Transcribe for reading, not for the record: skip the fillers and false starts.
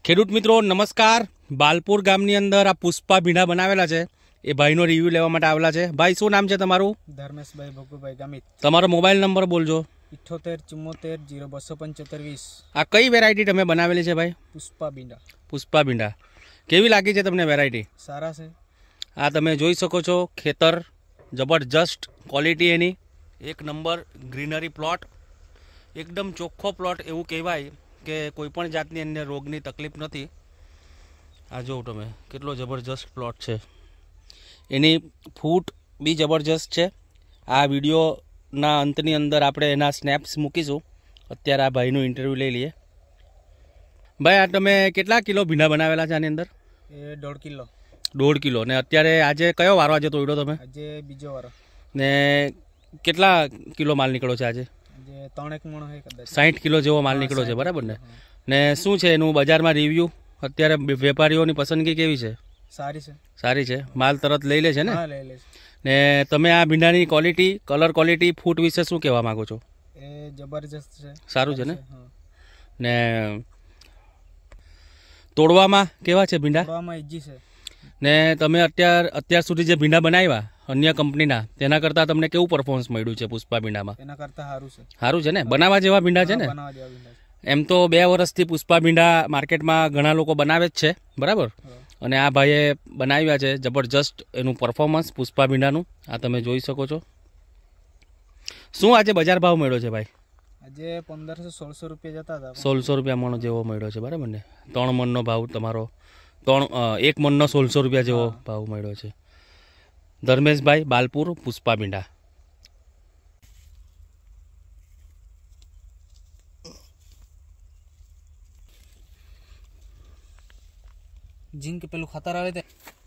ખેડૂત મિત્રો નમસ્કાર। બાલપુર ગામની અંદર આ પુષ્પા ભીંડા બનાવેલા છે એ ભાઈનો રિવ્યુ લેવા માટે આવેલા છે। ભાઈ શું નામ છે તમારું? ધર્મેશભાઈ ભગુભાઈ ગામિત। તમારો મોબાઈલ નંબર બોલજો। 78 74 0 275 20। આ કઈ વેરાયટી તમે બનાવેલી છે ભાઈ? પુષ્પા ભીંડા। પુષ્પા ભીંડા કેવી લાગી છે તમને વેરાયટી? સારા છે। આ તમે જોઈ શકો છો ખેતર જબરજસ્ત ક્વોલિટી એની એક નંબર ગ્રીનરી પ્લોટ એકદમ ચોખ્ખો પ્લોટ એવું કહેવાય કે કોઈપણ જાતની અંદર રોગની તકલીફ નથી। આ જો તમે કેટલો જબરજસ્ત પ્લોટ છે એની ફૂટ બી જબરજસ્ત છે। આ વિડીયોના અંતની અંદર આપણે એના સ્નેપ્સ મૂકીશું। અત્યારે આ ભાઈનું ઇન્ટરવ્યૂ લઈ લઈએ। ભાઈ આ તમે કેટલા કિલો ભીંડા બનાવેલા છે આની અંદર? એ 1.5 કિલો। 1.5 કિલો ને અત્યારે આજે કયો વારો આજે તોડ્યો તમે? આજે બીજો વારો। ને કેટલા કિલો માલ નીકળ્યો છે આજે? આજે 3 મણ હે કદાચ। 60 કિલો જેવો માલ નીકળ્યો છે બરાબર ને? ને શું છે એનું બજારમાં રિવ્યૂ અત્યારે વેપારીઓની પસંદગી કેવી છે? સારી છે। સારી છે, માલ તરત લઈ લે છે ને? હા લઈ લે છે। ને તમે આ ભીંડાની ક્વોલિટી કલર ક્વોલિટી ફૂટ વિશે શું કહેવા માંગો છો? એ જબરજસ્ત છે। સારું છે ને? હા। ને તોડવામાં કેવા છે ભીંડા? તોડવામાં ઈજી છે। ને તમે અત્યાર સુધી જે ભીંડા બનાવ્યા અન્ય કંપનીના તેના કરતાં તમને કેવું પરફોર્મન્સ મળ્યું છે પુષ્પા ભીંડામાં? એના કરતાં સારું છે। સારું છે ને? બનાવવા જેવા ભીંડા છે ને? બનાવવા જેવા ભીંડા છે। એમ તો 2 વર્ષથી પુષ્પા ભીંડા માર્કેટમાં ઘણા લોકો બનાવે જ છે બરાબર, અને આ ભાઈએ બનાવ્યા છે જબરજસ્ત એનું પરફોર્મન્સ પુષ્પા ભીંડાનું આ તમે જોઈ શકો છો। શું આજે બજાર ભાવ મળ્યો છે ભાઈ? આજે 1500-1600 રૂપિયા જતા હતા। 1600 રૂપિયા મણ જેવો મળ્યો છે બરાબર ને? 3 મણનો ભાવ તમારો 1 મણનો 1600 રૂપિયા જેવો ભાવ મળ્યો છે। ધર્મેશભાઈ બાલપુર પુષ્પા ભીંડા। જીંક પેલું ખાતર આવે તે